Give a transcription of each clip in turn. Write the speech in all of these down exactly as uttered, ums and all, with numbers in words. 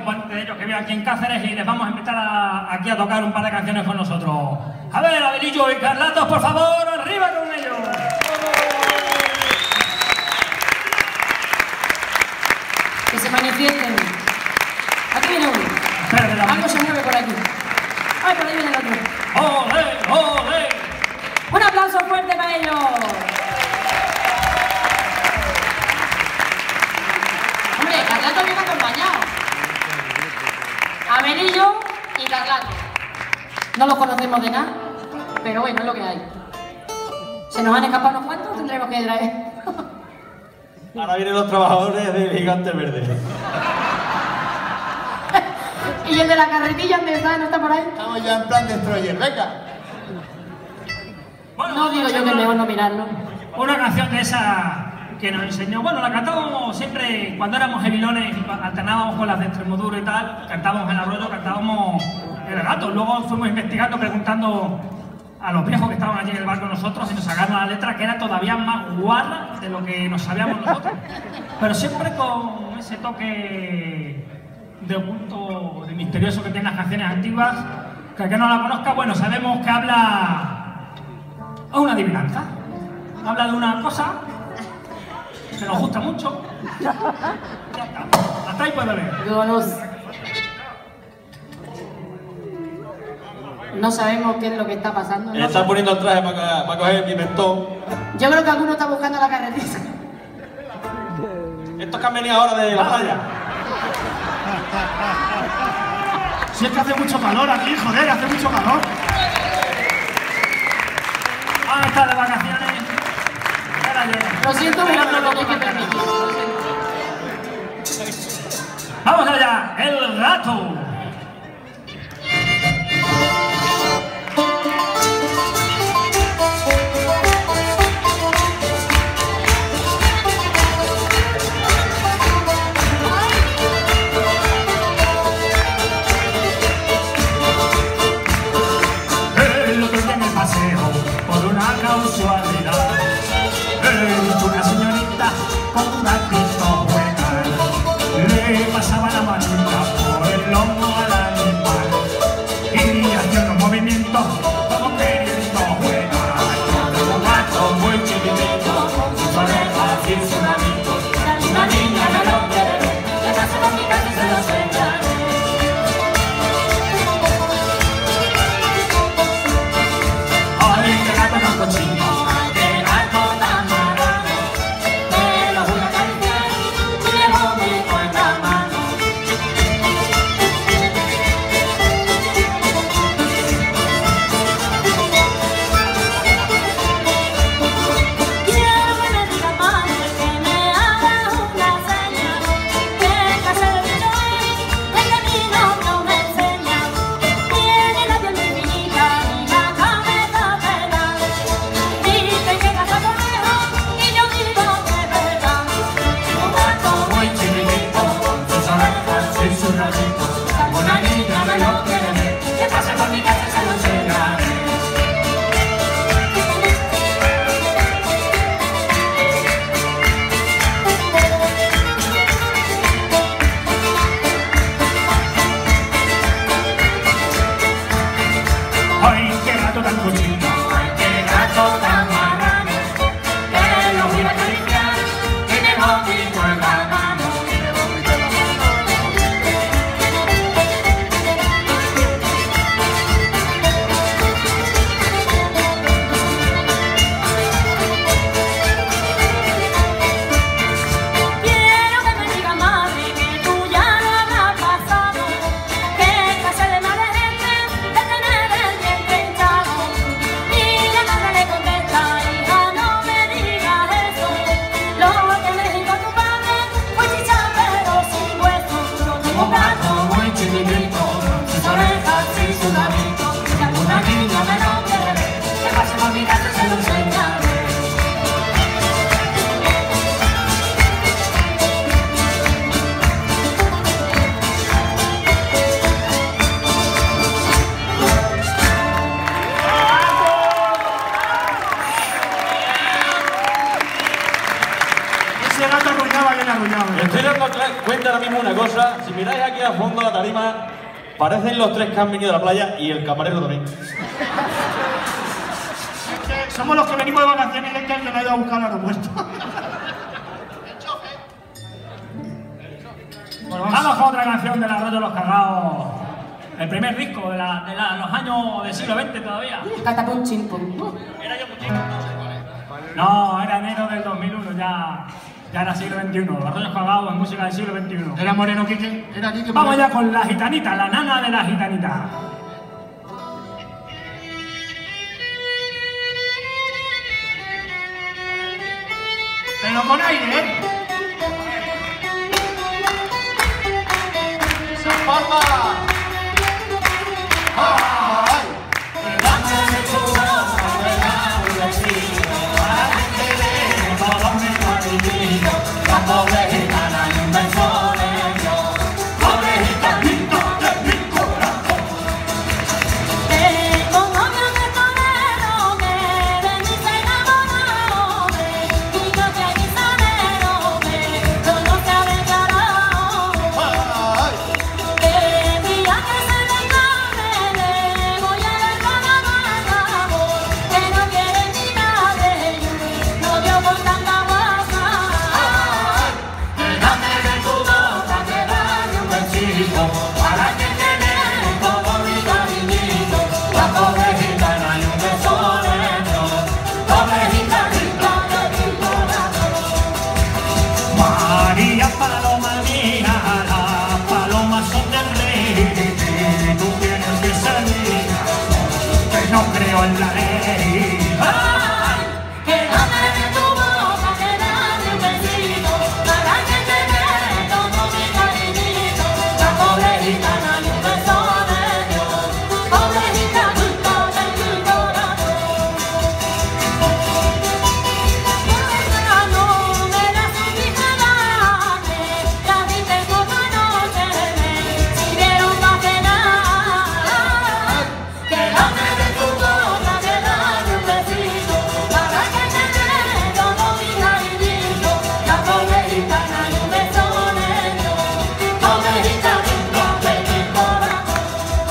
puente de ellos que vive aquí en Cáceres y les vamos a invitar a, aquí a tocar un par de canciones con nosotros. A ver, Abelillo y Carlatos, por favor, arriba con ellos. Que se manifiesten. Aquí viene uno. Espérate, algo se mueve por aquí. Ay, por ahí viene el otro. ¡Ole, ole! Un aplauso fuerte para ellos. Hombre, Carlato viene acompañado. Abelillo y Carlato. No los conocemos de nada, pero bueno, es lo que hay. Se nos han escapado unos cuantos, tendremos que traer. Ahora vienen los trabajadores del Gigante Verde. ¿Y el de la carretilla dónde está? ¿No está por ahí? Estamos ya en plan destroyer, venga. Bueno, No digo yo que es mejor no mirarlo. Una canción de esa que nos enseñó, bueno, la cantábamos siempre cuando éramos hebilones y alternábamos con las de Extremoduro y tal, cantábamos el arroyo, cantábamos el gato, luego fuimos investigando, preguntando a los viejos que estaban allí en el bar con nosotros y nos sacaron la letra que era todavía más guarra de lo que nos sabíamos nosotros, pero siempre con ese toque de oculto, de misterioso que tienen las canciones antiguas, que el que no la conozca, bueno, sabemos que habla a una adivinanza, habla de una cosa que nos gusta mucho. Ya está. Hasta ahí puedo leer. Vámonos. No sabemos qué es lo que está pasando. Él ¿no? está poniendo el traje para, para coger el pimentón. Yo creo que alguno está buscando la carretilla. Estos que han venido ahora de la playa. Si es que hace mucho calor aquí, joder, hace mucho calor. Vamos a estar de vacaciones. Ahora llega. Lo siento, pero no lo tenéis que permitir. Lo siento. Vamos allá, el gato. El otro día en el paseo, por una casualidad, es una señorita con un gatito juega. Le pasaba la manita por el lomo al animal y hacía unos movimientos como queriendo jugar. Era un gato muy chiquitito con sus orejas y sus manitos. Una niña me lo quiere ver, le paso por mi casa y se lo enseñaré. Ay, qué gato tan cochino, ay, qué gato tan marrano, me lo voy a acariciar y le vomito en la mano. Quiero que me diga mami, que me haga una seña, que clase de bicho es, el camino no me enseña. Tiene la piel muy finita y la cabeza pelada. Dicen que caza conejo y yo digo que es verdad. Un gato Muy chiquitito, con sus orejas y sus rayitos. Una niña me lo quiere ver, que pase por mi casa y se lo enseñaré. Ay, qué gato tan cochino, ay, qué gato tan marrano, que lo voy a acariciar y me vomito en la mano. quiero que me diga mami que tú ya lo habrás pasado, que clase de mala gente de tener el diente hinchado. Y la madre le contesta, hija, no me digas eso, lo que me dijo tu padre fue chicha pero sin hueso. Yo tengo un gato Muy chiquitito, con sus orejas y sus rayitos. Si alguna niña me lo quiere ver, que pase por mi casa y se lo enseñaré. Ese gato arruinaba bien arruinado. Me estoy dando cla- cuenta ahora mismo una cosa. Si miráis aquí afuera. fondo, la tarima. Parecen los tres que han venido a la playa y el camarero también. Somos los que venimos de vacaciones y es que alguien ha ido a buscar al aeropuerto. Bueno, vamos con otra canción del Arroyo de los Cagados. El primer disco de, la, de la, los años del siglo veinte todavía. Catapum chimpum. Era yo muchico. No, era enero del dos mil uno, ya, ya era siglo veintiuno. Los Arroyos Cagados en música del siglo veintiuno. ¿Era Moreno Quique? ¿Era Quique? Vamos ya con la gitanita, la nana de la gitanita. Pero con aire, ¿eh? ¡San Palma! ¡Ay! Tengo novio de torero que de mí se enamoró, y yo de guisanero que no se ha declarado. ¡Ay! El día que se declare le voy a dar cada mano, que no quiere ni nadie, no dio con tanta guasa. Dame de tu boca que dame un besito para que te dé todo mi cariñito. La pobre gitana y un beso de Dios. Pobre gitanita de mi corazón. María Paloma mía, las palomas son del rey. Tú tienes que salir, que no creo en la ley. Que dame de tu boca, que dame un besito para que te dé todo mi cariñito. La pobre gitana y un beso de Dios. Pobre gitanita de mi corazón. No me la supiste darme, la viste como anoche me sirvieron pa' cenar. Que dame de tu boca, que dame un besito para que te dé todo mi cariñito. La pobre gitana y un beso de Dios. Pobre gitanita de mi corazón.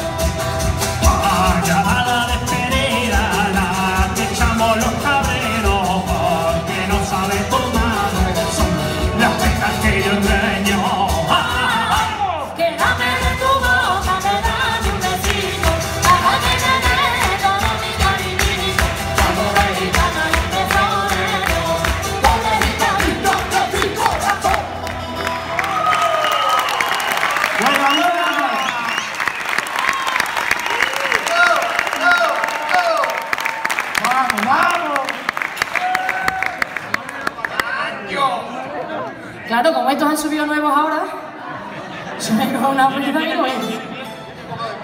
Vaya a la despedida, la que echamos los cabreros, porque no sabe tu madre, son las penas que yo engaño. Que dame de tu boca, que dame un besito para que te dé todo mi cariñito. La pobre gitana y un beso de Dios. Pobre gitanita de mi corazón. ¡Buena, buena! ¡Vamos, vamos! Claro, como estos han subido nuevos ahora, se me coge una prisa que no es.